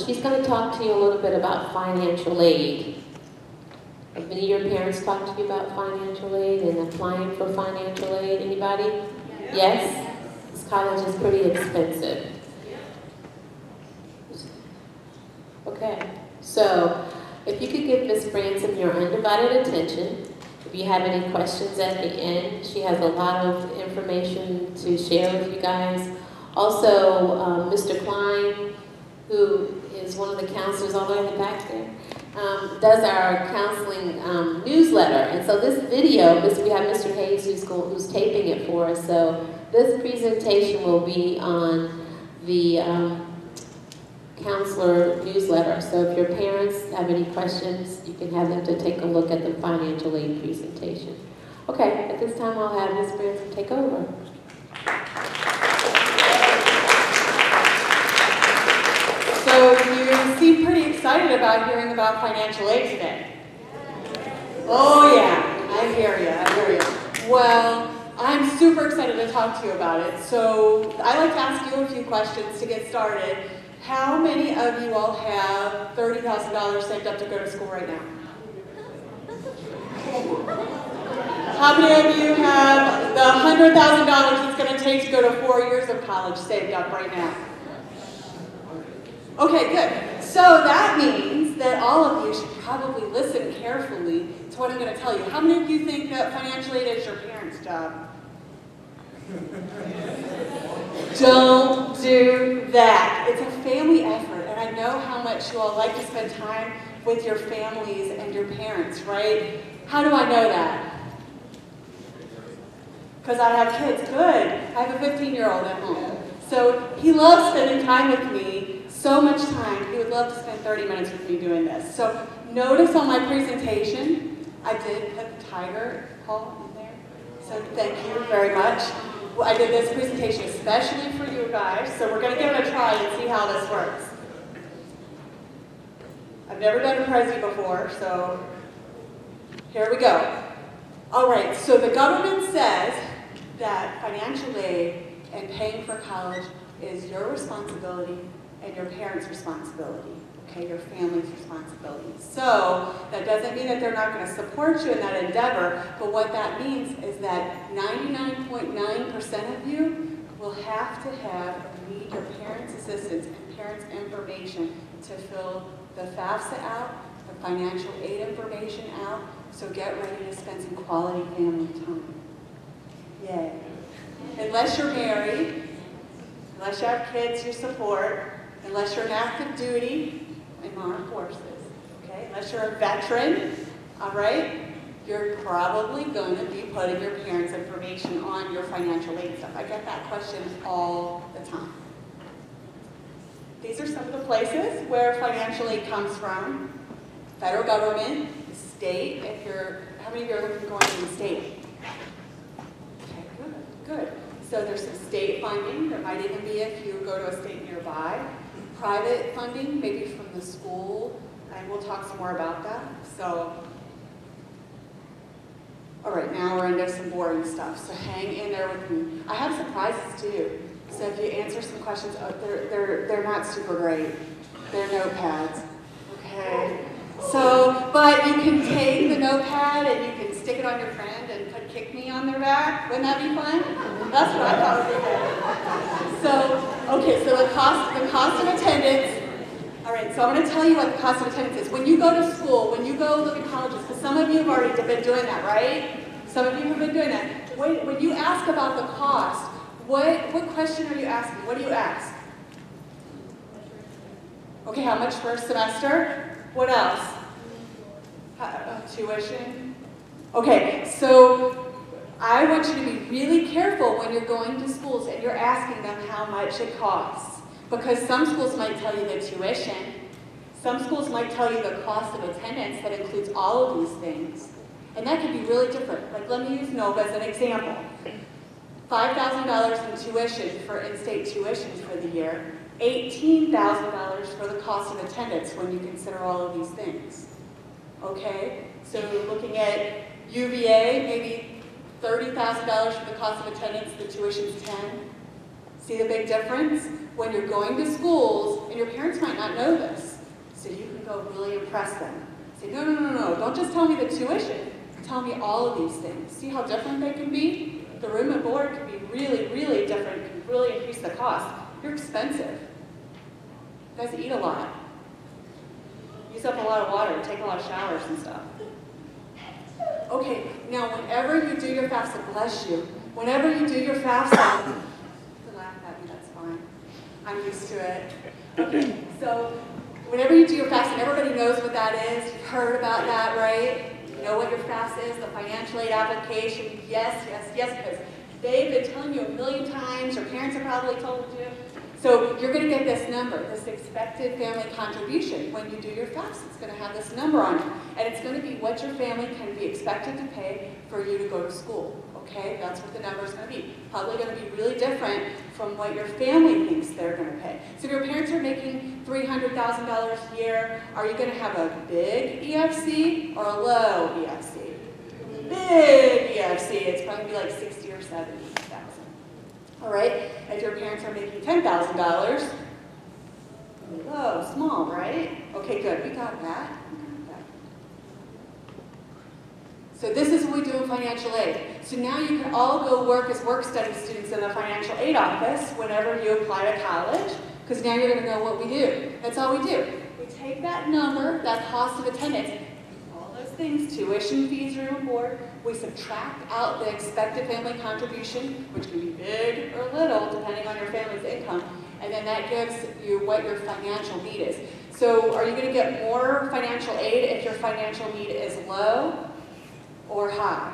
she's going to talk to you a little bit about financial aid. Have any of your parents talked to you about financial aid and applying for financial aid? Anybody? Yes? This college is pretty expensive. Okay, so if you could give Ms. Branson your undivided attention. If you have any questions at the end, she has a lot of information to share with you guys. Also, Mr. Klein, who is one of the counselors all the way in the back there, does our counseling newsletter. And so this video, we have Mr. Hayes who's taping it for us. So this presentation will be on the counselor newsletter. So if your parents have any questions, you can have them to take a look at the financial aid presentation. Okay, at this time I'll have Ms. Branson take over. So you seem pretty excited about hearing about financial aid today. Oh yeah, I hear you. Well, I'm super excited to talk to you about it. So I'd like to ask you a few questions to get started. How many of you all have $30,000 saved up to go to school right now? How many of you have the $100,000 it's going to take to go to 4 years of college saved up right now? Okay, good. So that means that all of you should probably listen carefully to what I'm going to tell you. How many of you think that financial aid is your parents' job? Don't do that. It's a family effort, and I know how much you all like to spend time with your families and your parents, right? How do I know that? Because I have kids. Good. I have a 15-year-old at home. So he loves spending time with me, so much time. He would love to spend 30 minutes with me doing this. So notice on my presentation, I did put the tiger paw in there. So thank you very much. I did this presentation especially for you guys, so we're going to give it a try and see how this works. I've never done a Prezi before, so here we go. All right, so the government says that financial aid and paying for college is your responsibility and your parents' responsibility, okay, your family's responsibility. So that doesn't mean that they're not going to support you in that endeavor, but what that means is that 99.9% of you will have to need your parents' assistance and parents' information to fill the FAFSA out, the financial aid information out, so get ready to spend some quality family time. Yay. Unless you're married, unless you have kids you support, unless you're in active duty in armed forces, okay? Unless you're a veteran, all right? You're probably going to be putting your parents' information on your financial aid stuff. I get that question all the time. These are some of the places where financial aid comes from. Federal government, the state, how many of you are looking going to the state? Okay, good. So there's some state funding. There might even be if you go to a state nearby. Private funding, maybe from the school, and we'll talk some more about that. So, all right, now we're into some boring stuff, so hang in there with me. I have surprises too, so if you answer some questions, they're not super great. They're notepads, okay? So, but you can take the notepad and you can stick it on your friend and put "kick me" on their back. Wouldn't that be fun? That's what I thought would be good. So, okay, so the cost of attendance. All right, so I'm going to tell you what the cost of attendance is. When you go to school, when you go look at colleges, because some of you have already been doing that, right? Some of you have been doing that. When you ask about the cost, what question are you asking? What do you ask? Okay, how much for a semester? What else? Tuition? Okay, so I want you to be really careful when you're going to schools and you're asking them how much it costs. Because some schools might tell you the tuition. Some schools might tell you the cost of attendance that includes all of these things. And that can be really different. Like, let me use Nova as an example. $5,000 in tuition for in-state tuition for the year. $18,000 for the cost of attendance when you consider all of these things. Okay? So looking at UVA, maybe $30,000 for the cost of attendance, the tuition's $10,000. See the big difference? When you're going to schools, and your parents might not know this, so you can go really impress them. Say, no, no, no, no, don't just tell me the tuition. Tell me all of these things. See how different they can be? The room and board can be really, really different, can really increase the cost. You're expensive. You guys eat a lot. Use up a lot of water, take a lot of showers and stuff. Okay, now whenever you do your FAFSA, bless you, whenever you do your FAFSA, you can laugh at me, that's fine. I'm used to it. Okay, so whenever you do your FAFSA, and everybody knows what that is, you've heard about that, right? You know what your FAFSA is, the financial aid application. Yes, yes, yes, because they've been telling you a million times, your parents have probably told you. So you're going to get this number, this expected family contribution. When you do your FAFSA, it's going to have this number on it. And it's going to be what your family can be expected to pay for you to go to school. Okay, that's what the number is going to be. Probably going to be really different from what your family thinks they're going to pay. So if your parents are making $300,000 a year, are you going to have a big EFC or a low EFC? Big EFC, it's probably going to be like 60 or 70,000. All right, if your parents are making $10,000, low, small, right? Okay, good, we got that. So this is what we do in financial aid. So now you can all go work as work-study students in the financial aid office whenever you apply to college, because now you're going to know what we do. That's all we do. We take that number, that cost of attendance, all those things, tuition, fees, room and board, we subtract out the expected family contribution, which can be big or little, depending on your family's income, and then that gives you what your financial need is. So are you going to get more financial aid if your financial need is low or high?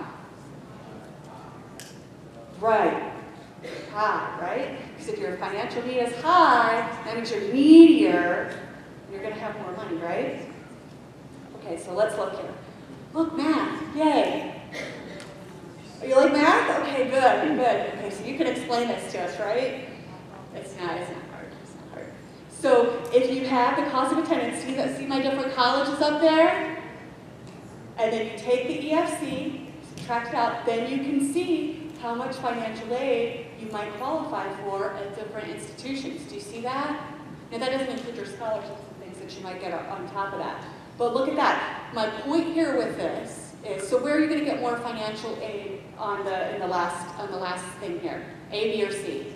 Right. High, right? Because if your financial need is high, that means you're needier, you're going to have more money, right? Okay, so let's look here. Look, math, yay. You like math? Okay, good, good. Okay, so you can explain this to us, right? It's not hard, it's not hard. So if you have the cost of attendance, see my different colleges up there? And then you take the EFC, subtract it out, then you can see how much financial aid you might qualify for at different institutions. Do you see that? Now that doesn't include your scholarships and things that you might get on top of that. But look at that. My point here with this is, so where are you going to get more financial aid on the last thing here? A, B, or C?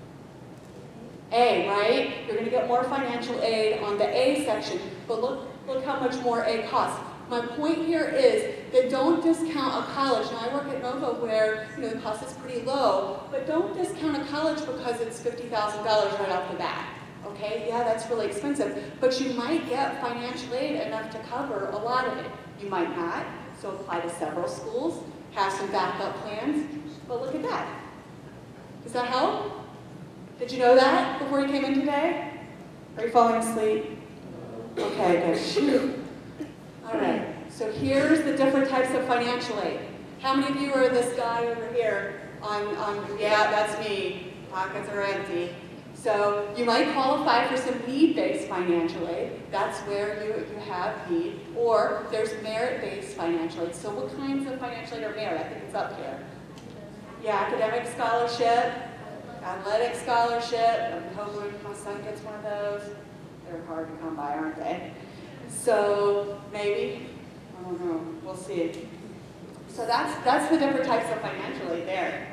A, right? You're going to get more financial aid on the A section, but look how much more A costs. My point here is that don't discount a college. Now I work at Nova where the cost is pretty low, but don't discount a college because it's $50,000 right off the bat. Okay, yeah, that's really expensive, but you might get financial aid enough to cover a lot of it. You might not, so apply to several schools, have some backup plans, but look at that. Does that help? Did you know that before you came in today? Are you falling asleep? Okay, good. Shoot. All right, so here's the different types of financial aid. How many of you are this guy over here yeah, that's me, pockets are empty. So you might qualify for some need-based financial aid. That's where you have need. Or there's merit-based financial aid. So what kinds of financial aid are merit? I think it's up here. Yeah, academic scholarship, athletic scholarship. I'm hoping my son gets one of those. They're hard to come by, aren't they? So maybe, I don't know, we'll see. So that's the different types of financial aid there.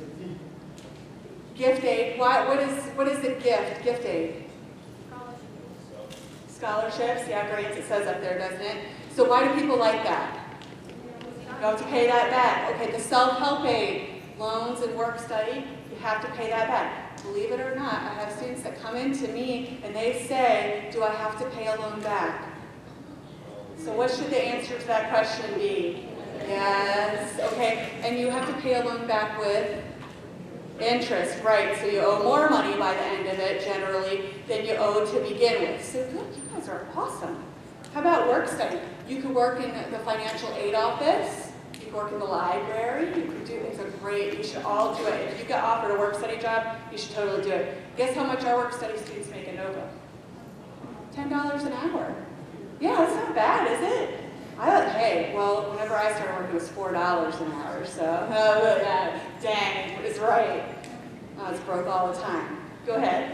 Gift aid, what is the gift? Gift aid? Scholarships, yeah, grades, it says up there, doesn't it? So why do people like that? You have to pay that back. Okay, the self-help aid, loans and work study, you have to pay that back. Believe it or not, I have students that come in to me and they say, do I have to pay a loan back? So what should the answer to that question be? Yes, okay, and you have to pay a loan back with interest, right? So you owe more money by the end of it, generally, than you owed to begin with. So look, you guys are awesome. How about work study? You could work in the financial aid office. You could work in the library. You could do, it's a great, you should all do it. If you get offered a work study job, you should totally do it. Guess how much our work study students make at Nova? $10 an hour. Yeah, that's not bad, is it? I thought, hey, well, whenever I started working, it was $4 an hour, so, dang, it's right. It's broke all the time. Go ahead.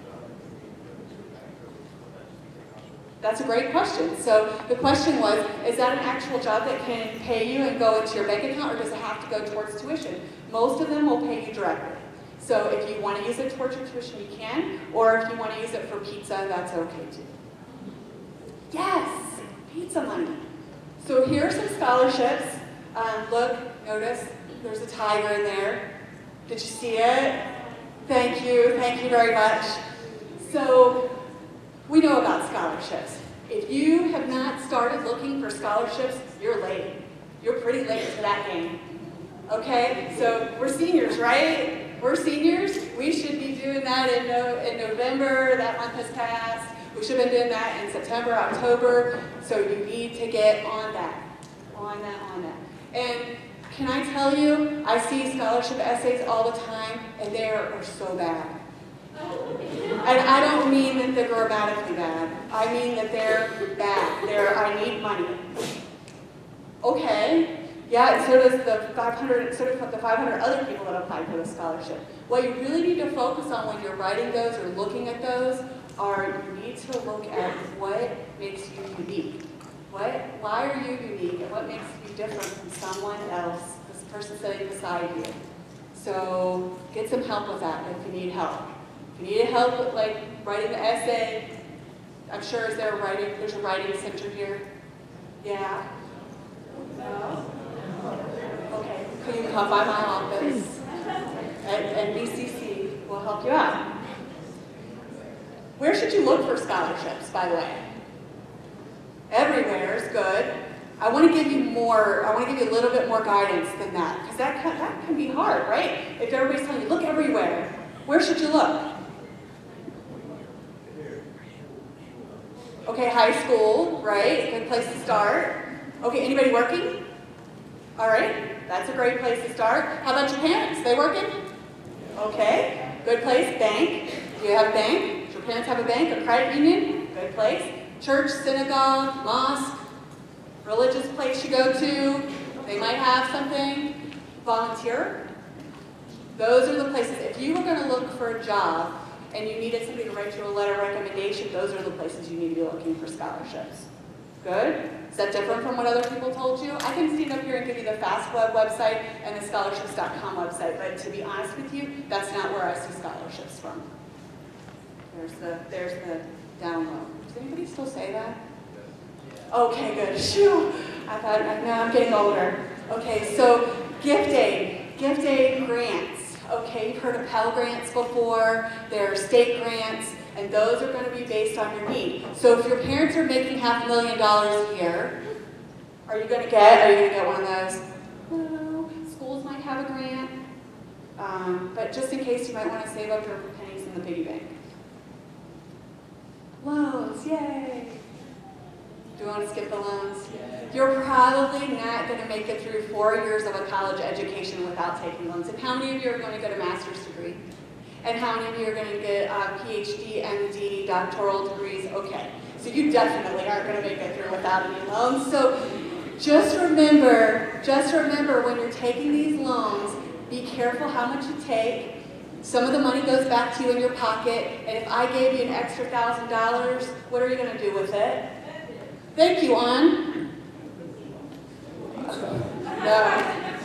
That's a great question. So the question was, is that an actual job that can pay you and go into your bank account, or does it have to go towards tuition? Most of them will pay you directly. So if you want to use it towards your tuition, you can, or if you want to use it for pizza, that's okay too. Yes, pizza money. So here are some scholarships. Look, notice, there's a tiger in there. Did you see it? Thank you very much. So, we know about scholarships. If you have not started looking for scholarships, you're late. You're pretty late to that game. Okay? So, we're seniors, right? We're seniors. We should be doing that in November. That month has passed. We should have been doing that in September, October. So, you need to get on that. On that. And can I tell you, I see scholarship essays all the time, and they are so bad. And I don't mean that they're grammatically bad. I mean that they're bad. I need money. Okay. Yeah, and so does the 500 other people that applied for the scholarship. What you really need to focus on when you're writing those or looking at those are you need to look at what makes you unique. Why are you unique, and what makes you different from someone else, this person sitting beside you? So get some help with that if you need help. If you need help with writing the essay, I'm sure there's a writing center here? Yeah? No? Okay, you can come by my office and BCC will help you out. Where should you look for scholarships, by the way? Everywhere is good. I want to give you a little bit more guidance than that, because that can be hard, right? If everybody's telling you, look everywhere, where should you look? Okay, high school, right? Good place to start. Okay, anybody working? All right, that's a great place to start. How about your parents? They working? Okay, good place. Bank. Do you have a bank? Does your parents have a bank, a credit union? Good place. Church, synagogue, mosque, religious place you go to. They might have something. Volunteer. Those are the places. If you were going to look for a job and you needed somebody to write you a letter of recommendation, those are the places you need to be looking for scholarships. Good? Is that different from what other people told you? I can stand up here and give you the FastWeb website and the scholarships.com website, but to be honest with you, that's not where I see scholarships from. There's the download. Does anybody still say that? Okay, good. Shoo! I'm getting older. Okay, so gift aid grants. Okay, you've heard of Pell Grants before. There are state grants, and those are going to be based on your need. So if your parents are making $500,000 a year, are you going to get one of those? No, schools might have a grant, but just in case, you might want to save up your pennies in the piggy bank. Loans, yay! Do you want to skip the loans? You're probably not going to make it through 4 years of a college education without taking loans. And how many of you are going to get a master's degree? And how many of you are going to get PhD, MD, doctoral degrees? Okay, so you definitely aren't going to make it through without any loans. So just remember when you're taking these loans, be careful how much you take. Some of the money goes back to you in your pocket, and if I gave you an extra $1,000, what are you going to do with it? Thank you, Ann. No.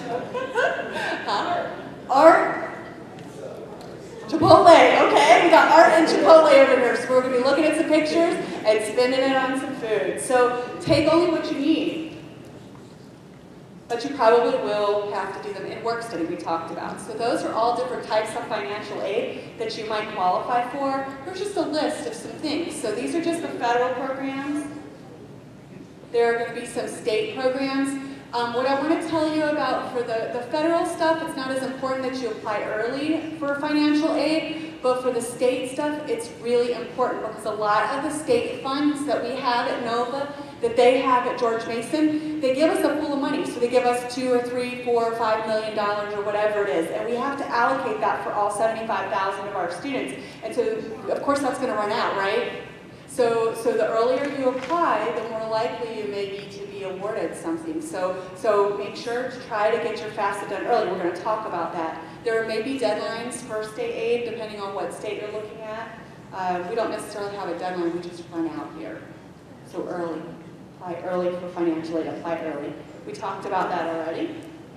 Huh? Art? Chipotle, okay, we got Art and Chipotle over here, so we're going to be looking at some pictures and spending it on some food. So take only what you need. But you probably will have to do them in work study we talked about. So those are all different types of financial aid that you might qualify for. Here's just a list of some things. So these are just the federal programs. There are going to be some state programs. What I want to tell you about for the federal stuff, it's not as important that you apply early for financial aid, but for the state stuff, it's really important because a lot of the state funds that we have at NOVA, that they have at George Mason, they give us a pool of money. So they give us $2 or $3, $4 or $5 million or whatever it is, and we have to allocate that for all 75,000 of our students. And so, of course, that's going to run out, right? So the earlier you apply, the more likely you may be to be awarded something. So make sure to try to get your FAFSA done early. We're going to talk about that There may be deadlines for state aid depending on what state you're looking at. We don't necessarily have a deadline, we just run out here. So early. Apply early for financial aid, apply early. We talked about that already.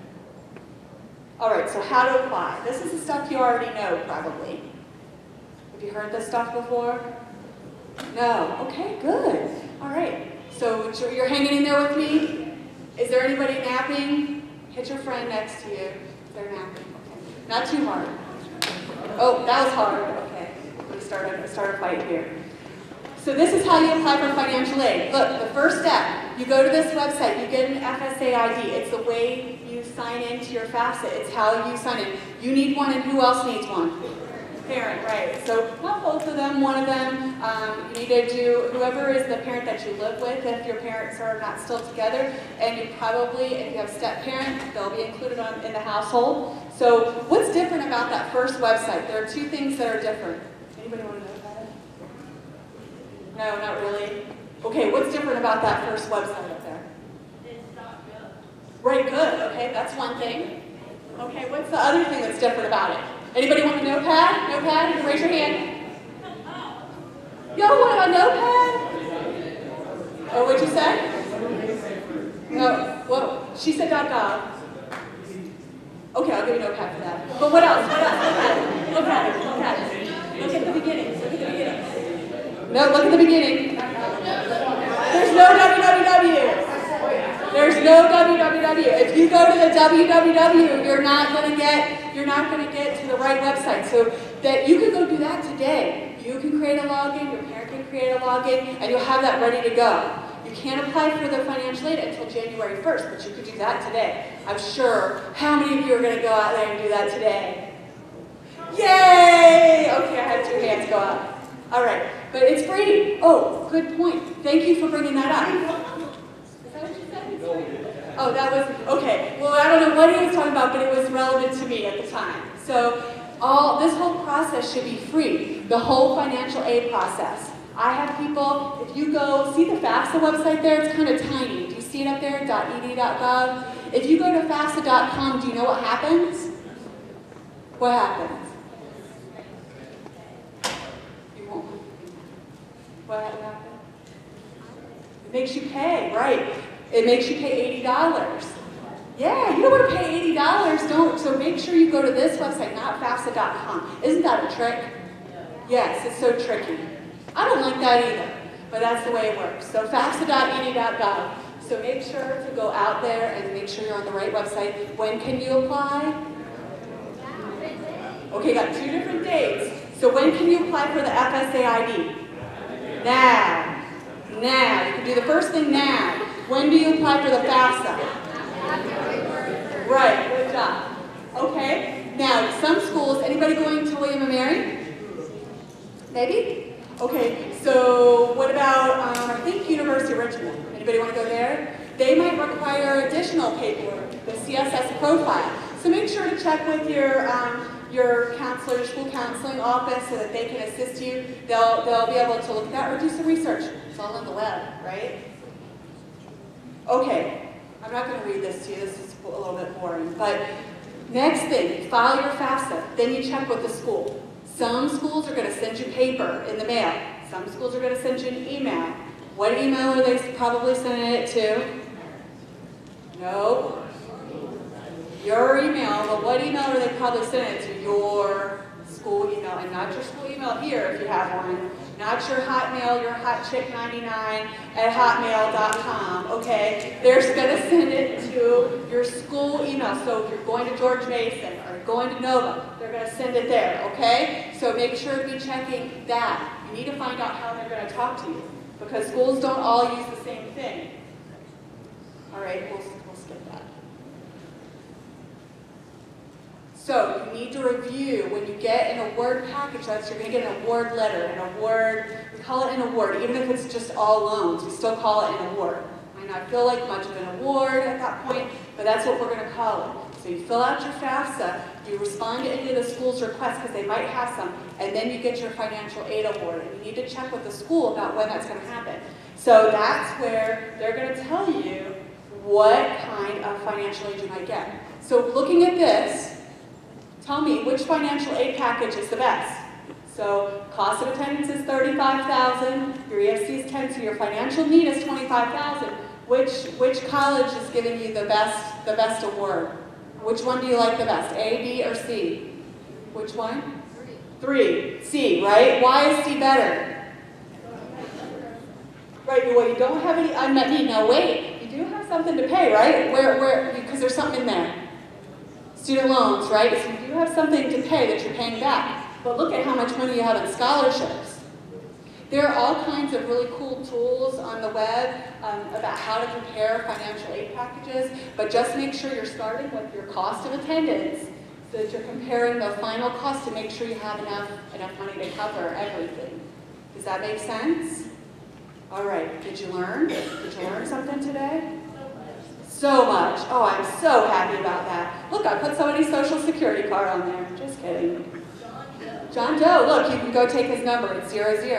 All right, so how to apply. This is the stuff you already know, probably. Have you heard this stuff before? No? Okay, good. All right, so you're hanging in there with me? Is there anybody napping? Hit your friend next to you. They're napping, okay. Not too hard. Oh, that was hard, okay. We start a fight here. So this is how you apply for financial aid. Look, the first step, you go to this website, you get an FSA ID. It's the way you sign into your FAFSA. It's how you sign in. You need one, and who else needs one? Parent, right. So not both of them, one of them. You need to do, whoever is the parent that you live with, if your parents are not still together, and you probably, if you have step parents, they'll be included in the household. So what's different about that first website? There are two things that are different. Anybody want to know about it? No, not really. Okay, what's different about that first website up there? It's not good. Right, good. Okay, that's one thing. Okay, what's the other thing that's different about it? Anybody want a notepad? Notepad? You can raise your hand. Y'all want a notepad? Oh, what'd you say? No. Whoa. She said .gov. Okay, I'll give you a notepad for that. But what else? What else? Look at it. Look at it. Look at it. Look at the beginning. Look at the beginning. No, look at the beginning. There's no www. There's no www. If you go to the www, you're not going to get to the right website. So that you can go do that today. You can create a login, your parent can create a login, and you'll have that ready to go. You can't apply for the financial aid until January 1st, but you could do that today. I'm sure. How many of you are going to go out there and do that today? Yay! Okay, I had 2 hands go up. All right, but it's free. Oh, good point. Thank you for bringing that up. Oh, that was, okay. Well, I don't know what he was talking about, but it was relevant to me at the time. So this whole process should be free, the whole financial aid process. I have people, if you go, see the FAFSA website there? It's kind of tiny. Do you see it up there, .ed.gov? If you go to FAFSA.com, do you know what happens? What happens? You won't. What happens? It makes you pay, right. It makes you pay $80. Yeah, you don't want to pay $80, don't. So make sure you go to this website, not FAFSA.com. Isn't that a trick? Yes, it's so tricky. I don't like that either, but that's the way it works. So FAFSA.ed.gov. So make sure to go out there and make sure you're on the right website. When can you apply? Okay, got 2 different dates. So when can you apply for the FSA ID? Now. Now. You can do the first thing now. When do you apply for the FAFSA? Right, good job. Okay, now some schools, anybody going to William & Mary? Maybe? Okay, so what about, I think University of Richmond. Anybody want to go there? They might require additional paperwork, the CSS profile. So make sure to check with your counselor, your school counseling office so that they can assist you. They'll be able to look at that or do some research. It's all on the web, right? Okay, I'm not going to read this to you. This is a little bit boring. But next thing, file your FAFSA. Then you check with the school. Some schools are going to send you paper in the mail. Some schools are going to send you an email. What email are they probably sending it to? No. Your email, but what email are they probably sending it to? Your school email, and not your school email here if you have one. Not your Hotmail, your hotchick99 at hotmail.com, okay? They're going to send it to your school email. So if you're going to George Mason or going to Nova, they're going to send it there, okay? So make sure to be checking that. You need to find out how they're going to talk to you because schools don't all use the same thing. All right, we'll skip that. So you need to review when you get an award package, you're going to get an award letter, an award, we call it an award, even if it's just all loans, we still call it an award. Might not feel like much of an award at that point, but that's what we're going to call it. So you fill out your FAFSA, you respond to any of the school's requests because they might have some, and then you get your financial aid award. And you need to check with the school about when that's going to happen. So that's where they're going to tell you what kind of financial aid you might get. So looking at this, Tell me which financial aid package is the best. So cost of attendance is $35,000, your EFC is 10, so your financial need is $25,000. Which college is giving you the best award? Which one do you like the best, A, B, or C? Which one? Three. C, right? Why is C better? Right, well, you don't have any unmet need. Now wait, you do have something to pay, right? Because there's something in there. Student loans, right? So you do have something to pay that you're paying back. But look at how much money you have in scholarships. There are all kinds of really cool tools on the web about how to compare financial aid packages, but just make sure you're starting with your cost of attendance so that you're comparing the final cost to make sure you have enough money to cover everything. Does that make sense? All right, did you learn? Did you learn something today? So much. Oh, I'm so happy about that. Look, I put somebody's social security card on there. Just kidding. John Doe, look, you can go take his number. It's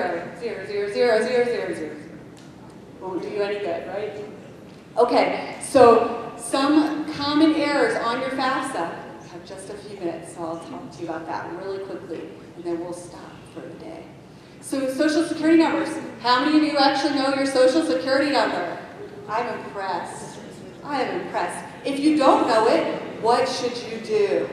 00000000. Won't do you any good, right? Okay, so some common errors on your FAFSA. I have just a few minutes, so I'll talk to you about that really quickly, and then we'll stop for the day. So social security numbers. How many of you actually know your social security number? I'm impressed. I am impressed. If you don't know it, what should you do?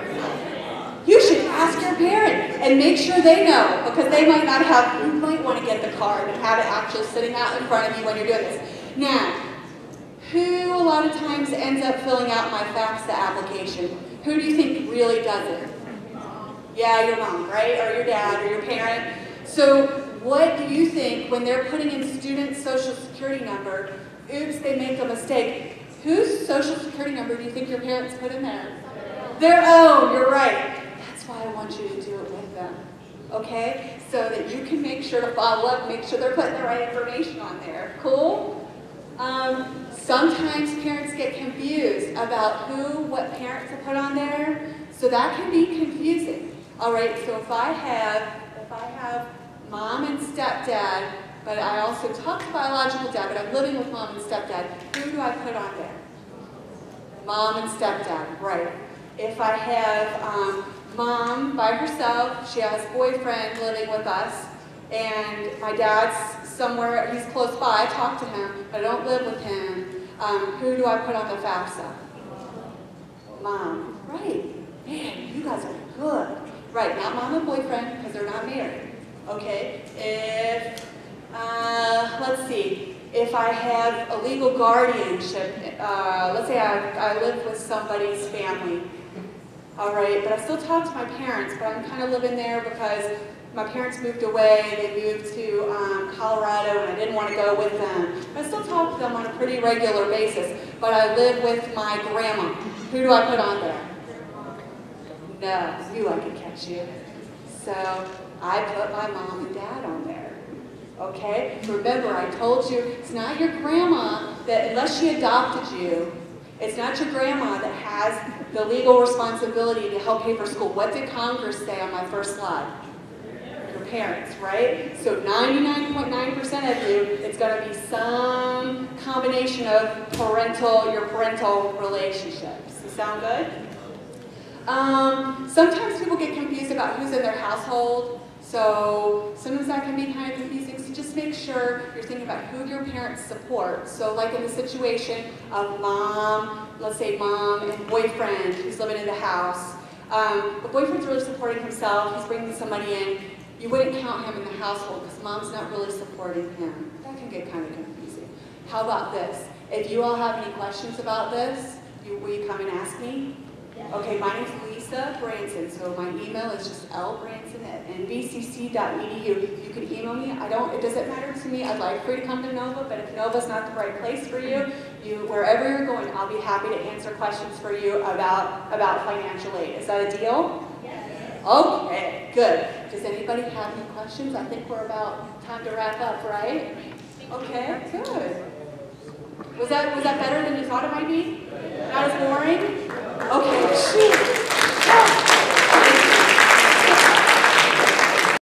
You should ask your parent and make sure they know, because they might not have, you might want to get the card and have it actually sitting out in front of you when you're doing this. Now, who a lot of times ends up filling out my FAFSA application? Who do you think really does it? Yeah, your mom, right? Or your dad, or your parent. So what do you think when they're putting in student social security number, oops, they make a mistake. Whose social security number do you think your parents put in there? Their own, you're right. That's why I want you to do it with them, okay? So that you can make sure to follow up, make sure they're putting the right information on there. Cool? Sometimes parents get confused about what parents have put on there, so that can be confusing. All right, so if I have mom and stepdad, but I also talk to biological dad, but I'm living with mom and stepdad, who do I put on there? Mom and stepdad, right. If I have mom by herself, she has a boyfriend living with us, and my dad's somewhere, he's close by, I talk to him, but I don't live with him, who do I put on the FAFSA? Mom, right. Man, you guys are good. Right, not mom and boyfriend, because they're not married. Okay, if, let's see, if I have a legal guardianship, let's say I live with somebody's family, all right, but I still talk to my parents, but I'm kind of living there because my parents moved away, they moved to Colorado, and I didn't want to go with them. But I still talk to them on a pretty regular basis, but I live with my grandma. Who do I put on there? No, you, I can catch you. So I put my mom and dad on there. Okay? Remember, I told you, it's not your grandma that, unless she adopted you, it's not your grandma that has the legal responsibility to help pay for school. What did Congress say on my first slide? Your parents, right? So 99.9% of you, it's going to be some combination of your parental relationships. Does that sound good? Sometimes people get confused about who's in their household. So sometimes that can be kind of confusing, so just make sure you're thinking about who your parents support. So like in the situation of mom, let's say mom and boyfriend who's living in the house. The boyfriend's really supporting himself, he's bringing somebody in. You wouldn't count him in the household because mom's not really supporting him. That can get kind of confusing. How about this? If you all have any questions about this, will you come and ask me? Okay, my name's Lisa Branson, so my email is just lbranson@nvcc.edu. You can email me. It doesn't matter to me. I'd like for you to come to Nova, but if Nova's not the right place for you, wherever you're going, I'll be happy to answer questions for you about financial aid. Is that a deal? Yes. Okay, good. Does anybody have any questions? I think we're about time to wrap up, right? Okay, good. Was that better than you thought it might be? Not as boring? Okay, shoot.